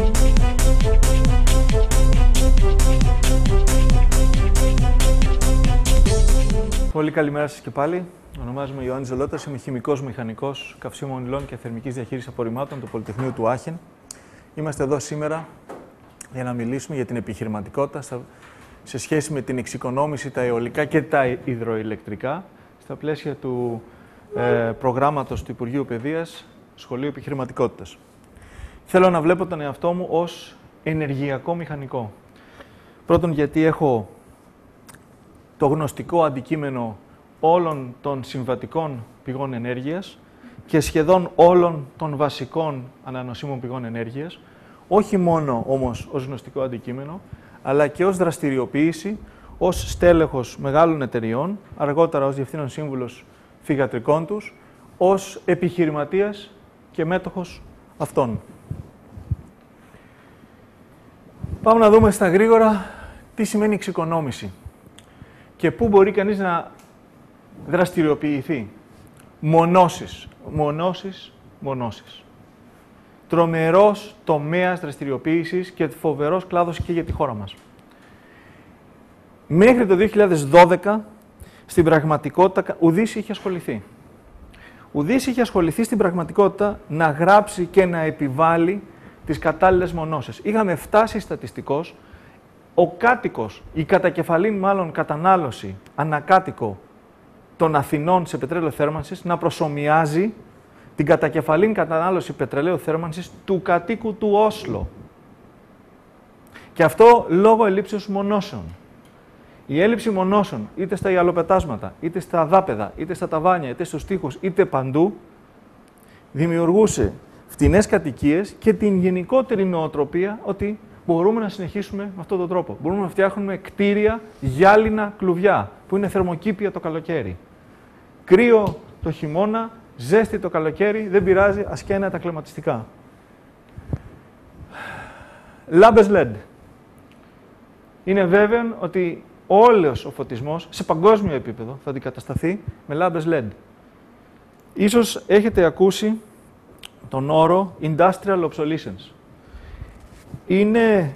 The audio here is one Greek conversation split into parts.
Πολύ καλημέρα σας και πάλι. Ονομάζομαι Ιωάννης Ζολώτας, είμαι χημικός μηχανικός καυσίμων υλών και θερμικής διαχείρισης απορριμμάτων του Πολυτεχνείου του Άχεν. Είμαστε εδώ σήμερα για να μιλήσουμε για την επιχειρηματικότητα σε σχέση με την εξοικονόμηση, τα αιωλικά και τα υδροηλεκτρικά στα πλαίσια του προγράμματος του Υπουργείου Παιδείας Σχολείου Επιχειρηματικότητας. Θέλω να βλέπω τον εαυτό μου ως ενεργειακό μηχανικό. Πρώτον, γιατί έχω το γνωστικό αντικείμενο όλων των συμβατικών πηγών ενέργειας και σχεδόν όλων των βασικών ανανοσίμων πηγών ενέργειας, όχι μόνο όμως ως γνωστικό αντικείμενο, αλλά και ως δραστηριοποίηση, ως στέλεχος μεγάλων εταιριών, αργότερα ως διευθύνων σύμβουλος θυγατρικών τους, ως επιχειρηματίας και μέτοχος αυτών. Πάμε να δούμε στα γρήγορα τι σημαίνει εξοικονόμηση και πού μπορεί κανείς να δραστηριοποιηθεί. Μονώσεις. Τρομερός τομέας δραστηριοποίησης και φοβερός κλάδος και για τη χώρα μας. Μέχρι το 2012, στην πραγματικότητα, ουδής είχε ασχοληθεί. Ουδής είχε ασχοληθεί στην πραγματικότητα να γράψει και να επιβάλλει τις κατάλληλες μονώσεις. Είχαμε φτάσει στατιστικώς ο κάτοικος, η κατακεφαλήν μάλλον κατανάλωση ανακάτοικο των Αθηνών σε πετρέλαιο θέρμανσης να προσομοιάζει την κατακεφαλήν κατανάλωση πετρελαίου θέρμανσης του κατοίκου του Όσλο. Και αυτό λόγω ελλείψεως μονώσεων. Η έλλειψη μονώσεων, είτε στα ιαλοπετάσματα, είτε στα δάπεδα, είτε στα ταβάνια, είτε στους τοίχους, είτε παντού, δημιουργούσε φτηνές κατοικίες και την γενικότερη νοοτροπία ότι μπορούμε να συνεχίσουμε με αυτόν τον τρόπο. Μπορούμε να φτιάχνουμε κτίρια, γυάλινα κλουβιά, που είναι θερμοκήπια το καλοκαίρι. Κρύο το χειμώνα, ζέστη το καλοκαίρι, δεν πειράζει, ασκένα τα κλιματιστικά. Λάμπες LED. Είναι βέβαιο ότι όλος ο φωτισμός, σε παγκόσμιο επίπεδο, θα αντικατασταθεί με λάμπες LED. Ίσως έχετε ακούσει τον όρο Industrial Obsolescence. Είναι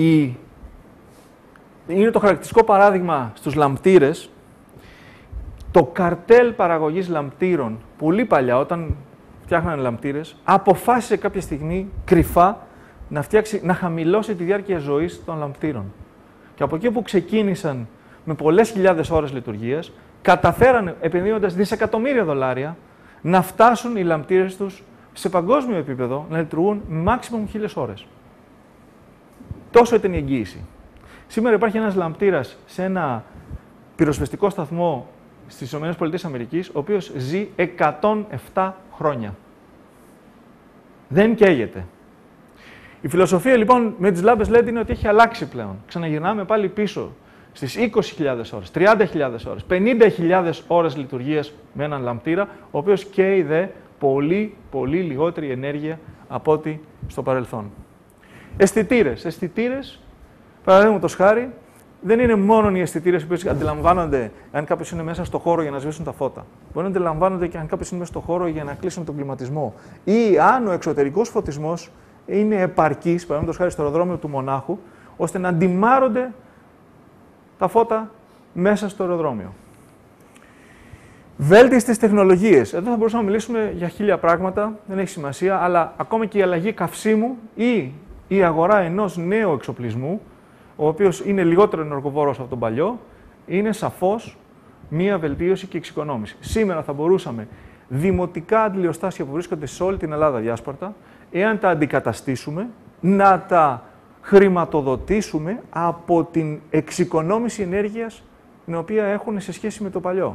το χαρακτηριστικό παράδειγμα στους λαμπτήρες. Το καρτέλ παραγωγής λαμπτήρων, πολύ παλιά, όταν φτιάχνανε λαμπτήρες, αποφάσισε κάποια στιγμή κρυφά να χαμηλώσει τη διάρκεια ζωής των λαμπτήρων. Και από εκεί που ξεκίνησαν με πολλές χιλιάδες ώρες λειτουργίας, καταφέρανε, επενδύοντας δισεκατομμύρια δολάρια, να φτάσουν οι λαμπτήρες τους σε παγκόσμιο επίπεδο να λειτουργούν maximum 1000 ώρες. Τόσο ήταν η εγγύηση. Σήμερα υπάρχει ένας λαμπτήρας σε ένα πυροσβεστικό σταθμό στις ΗΠΑ, ο οποίος ζει 107 χρόνια. Δεν καίγεται. Η φιλοσοφία λοιπόν με τις λάμπες LED είναι ότι έχει αλλάξει πλέον. Ξαναγυρνάμε πάλι πίσω στις 20.000 ώρες, 30.000 ώρες, 50.000 ώρες λειτουργίας με έναν λαμπτήρα, ο οποίος καίει δε πολύ λιγότερη ενέργεια από ό,τι στο παρελθόν. Αισθητήρες, παραδείγματος χάρη, δεν είναι μόνο οι αισθητήρες που αντιλαμβάνονται αν κάποιος είναι μέσα στο χώρο για να σβήσουν τα φώτα. Μπορεί να αντιλαμβάνονται και αν κάποιος είναι μέσα στο χώρο για να κλείσουν τον κλιματισμό. Ή αν ο εξωτερικός φωτισμός είναι επαρκής, παραδείγματος χάρη στο αεροδρόμιο του Μονάχου, ώστε να αντιμάρονται τα φώτα μέσα στο αεροδρόμιο. Βέλτιστες τεχνολογίες. Εδώ θα μπορούσαμε να μιλήσουμε για 1000 πράγματα, δεν έχει σημασία, αλλά ακόμα και η αλλαγή καυσίμου ή η αγορά ενός νέου εξοπλισμού, ο οποίος είναι λιγότερο ενεργοβόρος από τον παλιό, είναι σαφώς μία βελτίωση και εξοικονόμηση. Σήμερα θα μπορούσαμε δημοτικά αντιλιοστάσια που βρίσκονται σε όλη την Ελλάδα διάσπαρτα, εάν τα αντικαταστήσουμε, να τα χρηματοδοτήσουμε από την εξοικονόμηση ενέργειας την οποία έχουν σε σχέση με το παλιό.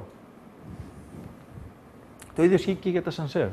Το ίδιο ισχύει και για τα σανσέρ.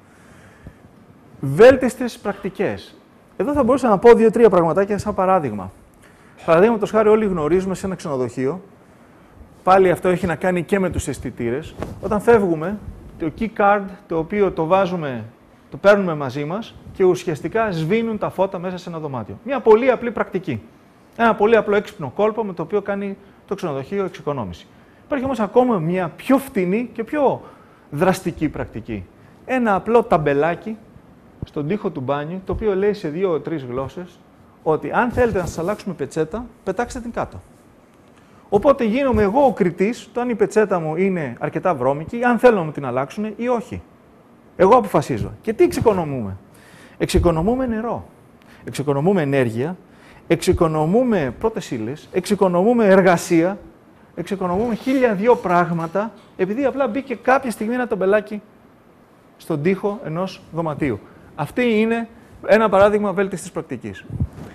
Βέλτιστες πρακτικές. Εδώ θα μπορούσα να πω 2-3 πραγματάκια σαν παράδειγμα. Παραδείγματος χάρη, όλοι γνωρίζουμε σε ένα ξενοδοχείο, πάλι αυτό έχει να κάνει και με τους αισθητήρες. Όταν φεύγουμε, το key card το οποίο το παίρνουμε μαζί μας και ουσιαστικά σβήνουν τα φώτα μέσα σε ένα δωμάτιο. Μια πολύ απλή πρακτική. Ένα πολύ απλό έξυπνο κόλπο με το οποίο κάνει το ξενοδοχείο εξοικονόμηση. Υπάρχει όμως ακόμα μια πιο φτηνή και πιο δραστική πρακτική. Ένα απλό ταμπελάκι στον τοίχο του μπάνιου, το οποίο λέει σε 2-3 γλώσσες, ότι αν θέλετε να σας αλλάξουμε πετσέτα, πετάξτε την κάτω. Οπότε γίνομαι εγώ ο κριτής, το αν η πετσέτα μου είναι αρκετά βρώμικη, αν θέλω να μου την αλλάξουν ή όχι. Εγώ αποφασίζω. Και τι εξοικονομούμε? Εξοικονομούμε νερό, εξοικονομούμε ενέργεια, εξοικονομούμε πρώτες ύλες, εξοικονομούμε εργασία, εξοικονομούμε 1002 πράγματα, επειδή απλά μπήκε κάποια στιγμή ένα ταμπελάκι στον τοίχο ενός δωματίου. Αυτή είναι ένα παράδειγμα βέλτιστης πρακτικής.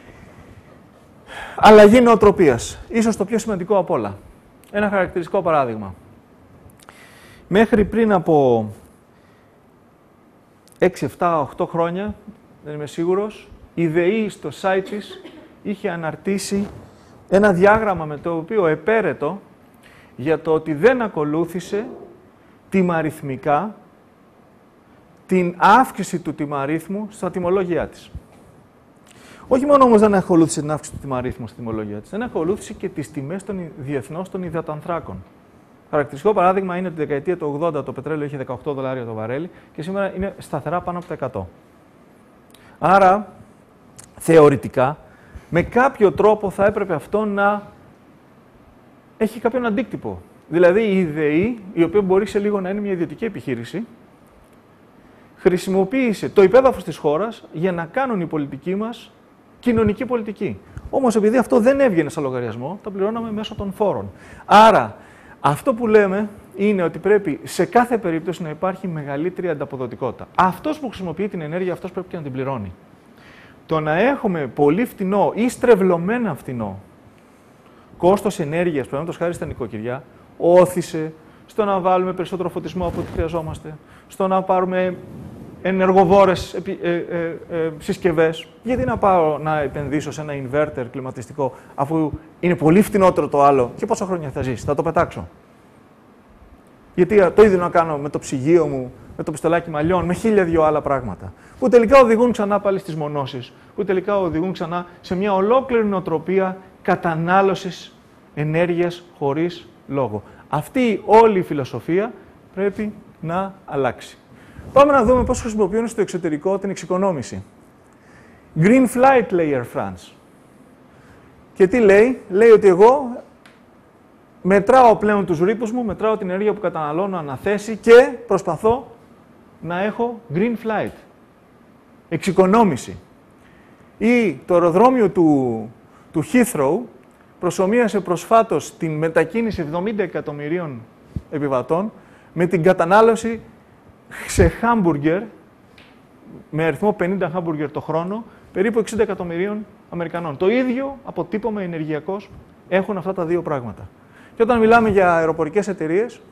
Αλλαγή νοοτροπίας. Ίσως το πιο σημαντικό απ' όλα. Ένα χαρακτηριστικό παράδειγμα. Μέχρι πριν από 6, 7, 8 χρόνια, δεν είμαι σίγουρος, η ΔΕΗ στο site της είχε αναρτήσει ένα διάγραμμα με το οποίο επέρετο για το ότι δεν ακολούθησε τιμαριθμικά την αύξηση του τιμαρίθμου στα τιμολόγια της. Όχι μόνο όμως δεν ακολούθησε την αύξηση του τιμαρίθμου στα τιμολόγια της, δεν ακολούθησε και τις τιμές των διεθνώς των υδατανθράκων. Χαρακτηριστικό παράδειγμα είναι ότι τη δεκαετία του 80 το πετρέλαιο είχε $18 το βαρέλι και σήμερα είναι σταθερά πάνω από τα 100. Άρα, θεωρητικά, με κάποιο τρόπο θα έπρεπε αυτό να έχει κάποιον αντίκτυπο. Δηλαδή η ΔΕΗ, η οποία μπορεί σε λίγο να είναι μια ιδιωτική επιχείρηση, χρησιμοποίησε το υπέδαφος της χώρας για να κάνουν οι πολιτικοί μας κοινωνική πολιτική. Όμως επειδή αυτό δεν έβγαινε σαν λογαριασμό, τα πληρώναμε μέσω των φόρων. Άρα, αυτό που λέμε είναι ότι πρέπει σε κάθε περίπτωση να υπάρχει μεγαλύτερη ανταποδοτικότητα. Αυτός που χρησιμοποιεί την ενέργεια, αυτός πρέπει και να την πληρώνει. Το να έχουμε πολύ φτηνό ή στρεβλωμένα φτηνό κόστος ενέργειας, παραδείγματος χάρη στα νοικοκυριά, όθησε στο να βάλουμε περισσότερο φωτισμό από ό,τι χρειαζόμαστε, στο να πάρουμε ενεργοβόρες συσκευές. Γιατί να πάω να επενδύσω σε ένα inverter κλιματιστικό, αφού είναι πολύ φτηνότερο το άλλο και πόσα χρόνια θα ζήσει, θα το πετάξω. Γιατί το ίδιο να κάνω με το ψυγείο μου, με το πιστολάκι μαλλιών, με 1002 άλλα πράγματα. Που τελικά οδηγούν ξανά πάλι στις μονώσεις, που τελικά οδηγούν ξανά σε μια ολόκληρη νοοτροπία κατανάλωσης ενέργειας χωρίς λόγο. Αυτή όλη η φιλοσοφία πρέπει να αλλάξει. Πάμε να δούμε πώς χρησιμοποιούν στο εξωτερικό την εξοικονόμηση. Green Flight, λέει Air France. Και τι λέει? Λέει ότι εγώ μετράω πλέον τους ρήπους μου, μετράω την ενέργεια που καταναλώνω αναθέσει και προσπαθώ να έχω Green Flight. Εξοικονόμηση. Ή το αεροδρόμιο του Heathrow προσομοίασε προσφάτως την μετακίνηση 70 εκατομμυρίων επιβατών με την κατανάλωση σε χάμπουργκερ, με αριθμό 50 χάμπουργκερ το χρόνο, περίπου 60 εκατομμυρίων Αμερικανών. Το ίδιο αποτύπωμα ενεργειακός έχουν αυτά τα δύο πράγματα. Και όταν μιλάμε για αεροπορικές εταιρείες,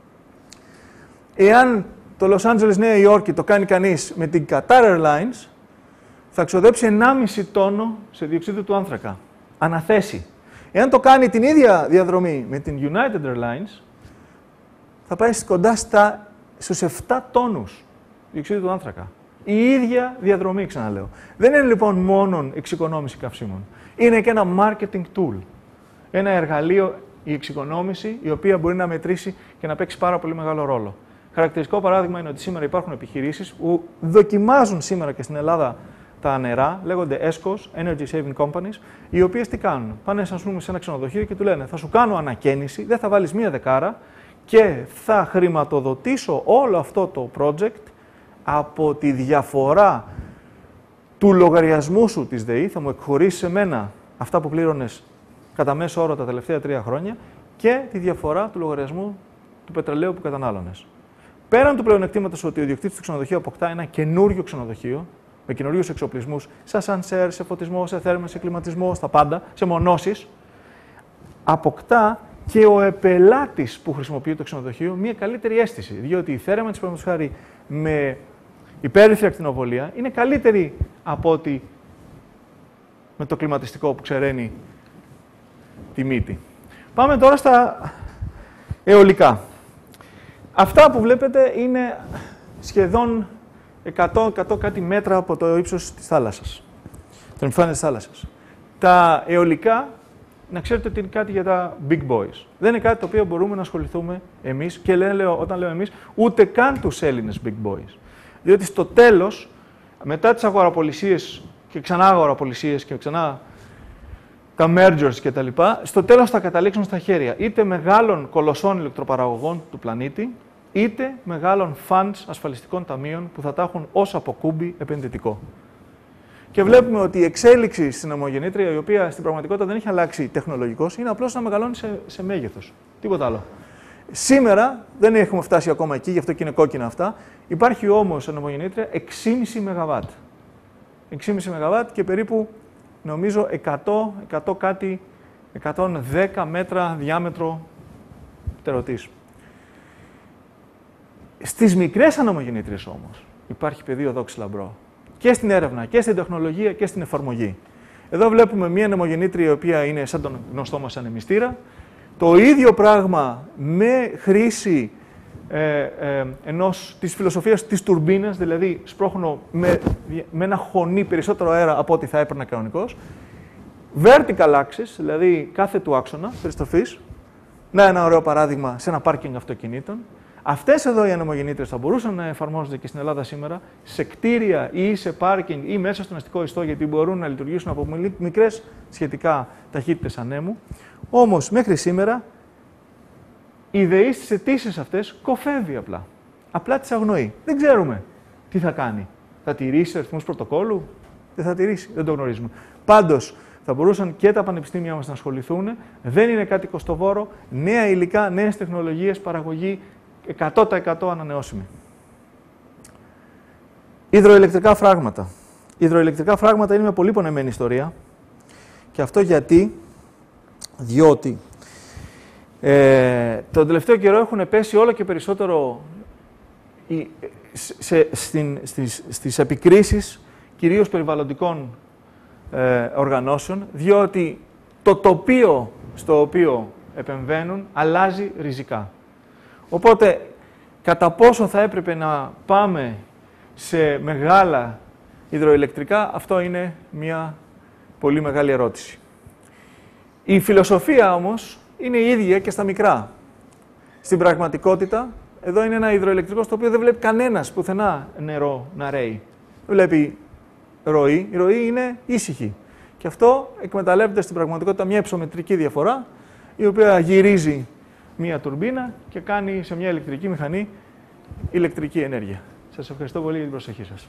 εάν το Los Angeles Νέα Υόρκη το κάνει κανείς με την Qatar Airlines, θα ξοδέψει 1,5 τόνο σε διοξείδιο του άνθρακα. Αναθέσει. Εάν το κάνει την ίδια διαδρομή με την United Airlines, θα πάει κοντά στους 7 τόνους διοξείδιο του άνθρακα. Η ίδια διαδρομή, ξαναλέω. Δεν είναι λοιπόν μόνο εξοικονόμηση καυσίμων. Είναι και ένα marketing tool. Ένα εργαλείο, η εξοικονόμηση, η οποία μπορεί να μετρήσει και να παίξει πάρα πολύ μεγάλο ρόλο. Χαρακτηριστικό παράδειγμα είναι ότι σήμερα υπάρχουν επιχειρήσεις που δοκιμάζουν σήμερα και στην Ελλάδα τα νερά, λέγονται ESCOs, Energy Saving Companies, οι οποίες τι κάνουν? Πάνε, ας πούμε, σε ένα ξενοδοχείο και του λένε: θα σου κάνω ανακαίνιση, δεν θα βάλεις μία δεκάρα και θα χρηματοδοτήσω όλο αυτό το project από τη διαφορά του λογαριασμού σου της ΔΕΗ, θα μου εκχωρήσεις σε μένα αυτά που πλήρωνες κατά μέσο όρο τα τελευταία 3 χρόνια και τη διαφορά του λογαριασμού του πετρελαίου που κατανάλωνες. Πέραν του πλεονεκτήματος ότι ο ιδιοκτήτης του ξενοδοχείου αποκτά ένα καινούριο ξενοδοχείο, με καινούριους εξοπλισμούς, σε ασανσέρ, σε φωτισμό, σε θέρμανση, σε κλιματισμό, στα πάντα, σε μονώσεις, αποκτά και ο επελάτης που χρησιμοποιεί το ξενοδοχείο μια καλύτερη αίσθηση. Διότι η θέρμανση, παραδείγματος χάρη, με υπέρυθρη ακτινοβολία είναι καλύτερη από ότι με το κλιματιστικό που ξεραίνει τη μύτη. Πάμε τώρα στα αιωλικά. Αυτά που βλέπετε είναι σχεδόν 100 κάτι μέτρα από το ύψος της θάλασσας, των επιφάνειας της θάλασσας. Τα αιωλικά, να ξέρετε ότι είναι κάτι για τα big boys. Δεν είναι κάτι το οποίο μπορούμε να ασχοληθούμε εμείς και όταν λέω εμείς, ούτε καν τους Έλληνες big boys. Διότι στο τέλος μετά τις αγοραπολισίες και ξανά αγοραπολισίες και ξανά τα mergers κτλ., στο τέλος θα καταλήξουν στα χέρια είτε μεγάλων κολοσσών ηλεκτροπαραγωγών του πλανήτη, είτε μεγάλων funds ασφαλιστικών ταμείων που θα τα έχουν ως αποκούμπι επενδυτικό. Και βλέπουμε ότι η εξέλιξη στην αιμογεννήτρια, η οποία στην πραγματικότητα δεν έχει αλλάξει τεχνολογικώς, είναι απλώς να μεγαλώνει σε μέγεθος. Τίποτα άλλο. Σήμερα δεν έχουμε φτάσει ακόμα εκεί, γι' αυτό και είναι κόκκινα αυτά. Υπάρχει όμως αιμογεννήτρια 6,5 ΜΒ. 6,5 ΜΒ και περίπου, νομίζω, 110 μέτρα διάμετρο τερωτής. Στις μικρές ανεμογεννήτριες όμως υπάρχει πεδίο δόξη λαμπρό. Και στην έρευνα, και στην τεχνολογία, και στην εφαρμογή. Εδώ βλέπουμε μία ανεμογεννήτρια η οποία είναι σαν τον γνωστό μας ανεμιστήρα. Το ίδιο πράγμα με χρήση της φιλοσοφίας της τουρμπίνας, δηλαδή σπρώχνω με ένα χωνί περισσότερο αέρα από ό,τι θα έπαιρνα κανονικώς. Vertical axis, δηλαδή κάθετου άξονα περιστροφής. Να ένα ωραίο παράδειγμα σε ένα πάρκινγκ αυτοκινήτων. Αυτές εδώ οι ανεμογεννήτριες θα μπορούσαν να εφαρμόζονται και στην Ελλάδα σήμερα σε κτίρια ή σε πάρκινγκ ή μέσα στον αστικό ιστό, γιατί μπορούν να λειτουργήσουν από μικρές σχετικά ταχύτητες ανέμου. Όμως μέχρι σήμερα η ΔΕΗ στις αιτήσεις αυτές κοφεύει απλά. Απλά τις αγνοεί. Δεν ξέρουμε τι θα κάνει. Θα τηρήσει αριθμούς πρωτοκόλλου, δεν θα τηρήσει, δεν το γνωρίζουμε. Πάντως, θα μπορούσαν και τα πανεπιστήμια μας να ασχοληθούν. Δεν είναι κάτι κοστοβόρο. Νέα υλικά, νέες τεχνολογίες, παραγωγή 100% ανανεώσιμη. Υδροηλεκτρικά φράγματα. Υδροηλεκτρικά φράγματα είναι μια πολύ πονεμένη ιστορία. Και αυτό διότι τον τελευταίο καιρό έχουν πέσει όλο και περισσότερο στις επικρίσεις κυρίως περιβαλλοντικών οργανώσεων, διότι το τοπίο στο οποίο επεμβαίνουν αλλάζει ριζικά. Οπότε, κατά πόσο θα έπρεπε να πάμε σε μεγάλα υδροηλεκτρικά, αυτό είναι μια πολύ μεγάλη ερώτηση. Η φιλοσοφία όμως είναι η ίδια και στα μικρά. Στην πραγματικότητα, εδώ είναι ένα υδροηλεκτρικό στο οποίο δεν βλέπει κανένας πουθενά νερό να ρέει. Δεν βλέπει ροή. Η ροή είναι ήσυχη. Και αυτό εκμεταλλεύεται στην πραγματικότητα μια υψομετρική διαφορά, η οποία γυρίζει μία τουρμπίνα και κάνει σε μια ηλεκτρική μηχανή ηλεκτρική ενέργεια. Σας ευχαριστώ πολύ για την προσοχή σας.